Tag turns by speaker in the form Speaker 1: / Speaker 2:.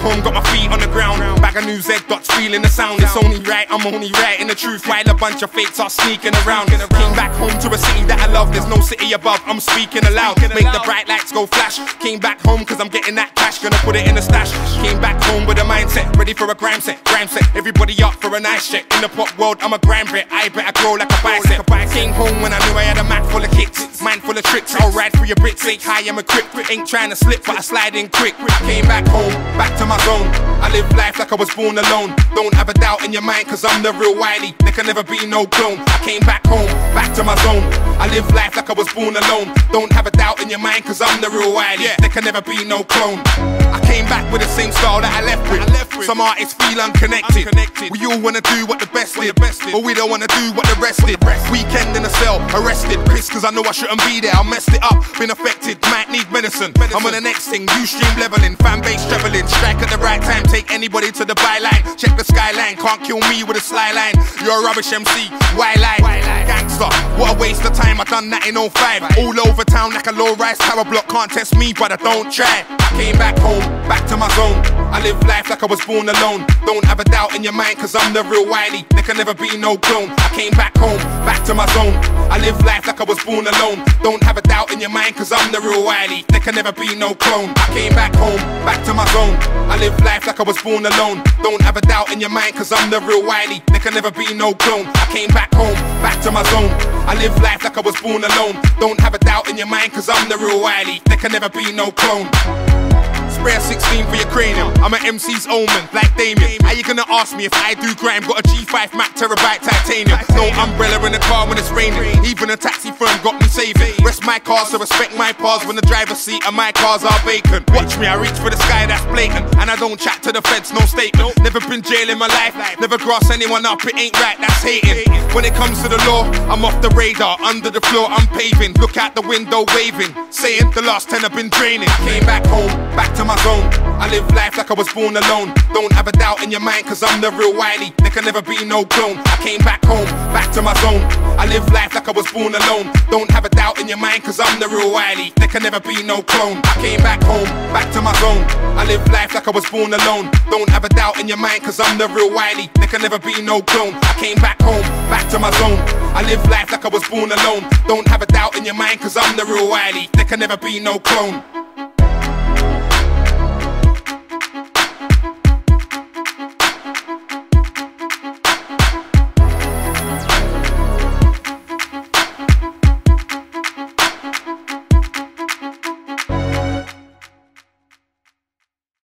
Speaker 1: home, got my feet on the ground. Bag of new Z-Dots, feeling the sound. It's only right, I'm only right in the truth, while a bunch of fakes are sneaking around. Came back home to a city that I love, there's no city above, I'm speaking aloud. Make the bright lights go flash. Came back home cause I'm getting that cash, gonna put it in a stash. Came back home with a mindset, ready for a grime set. Everybody up for a nice check. In the pop world, I'm a grime vet, I better grow like a bicep. Came home when I knew I had a mat full of kicks, mind full of tricks. I'll ride through your bricks, fake high, I'm a crip. Ain't trying to slip, but I slide in quick. Came back home, back to my zone. I live life like I was born alone. Don't have a doubt in your mind, cause I'm the real Wiley. There can never be no clone. I came back home, back to my zone. I live life like I was born alone. Don't have a doubt in your mind, cause I'm the real Wiley. There can never be no clone. I came back with the same style that I left with. Some artists feel unconnected. We all wanna do what the best did, but we don't wanna do what the rest did. Weekend in a cell, arrested, pissed cause I know I shouldn't be there. I messed it up, been affected, might need medicine. I'm on the next thing, new stream leveling, fan base traveling. Strike at the right time, take anybody to the byline. Check the skyline, can't kill me with a sly line. You're a rubbish MC, why lie? Gangster, what a waste of time, I done that in 05. All over town like a low-rise tower block, can't test me brother, don't try. Came back home, back to my zone. I live life like I was born alone. Don't have a doubt in your mind, cause I'm the real Wiley. There can never be no clone. I came back home, back to my zone. I live life like I was born alone. Don't have a doubt in your mind, cause I'm the real Wiley. There can never be no clone. I came back home, back to my zone. I live life like I was born alone. Don't have a doubt in your mind, cause I'm the real Wiley. There can never be no clone. I came back home, back to my zone. I live life like I was born alone. Don't have a doubt in your mind, cause I'm the real Wiley. There can never be no clone. Spray a 16 for your cranium. I'm an MC's omen, like Damien. How you gonna ask me if I do grime? Got a G5 Mac terabyte titanium. No umbrella in the car when it's raining. Even a taxi firm got me saving. Rest my car, so respect my pause when the driver's seat and my cars are vacant. Watch me, I reach for the sky, that's blatant. And I don't chat to the feds, no statement. Never been jail in my life, never grass anyone up, it ain't right, that's hating. When it comes to the law, I'm off the radar. Under the floor, I'm paving. Look out the window waving, saying the last 10 have been draining. Came back home, back to my zone. I live life like I was born alone. Don't have a doubt in your mind, cause I'm the real Wiley. There can never be no clone. I came back home, back to my zone. I live life like I was born alone. Don't have a doubt in your mind, cause I'm the real Wiley. There can never be no clone. I came back home, back to my zone. I live life like I was born alone. Don't have a doubt in your mind, cause I'm the real Wiley. There can never be no clone. I came back home, back to my zone. I live life like I was born alone. Don't have a doubt in your mind, cause I'm the real Wiley. There can never be no clone.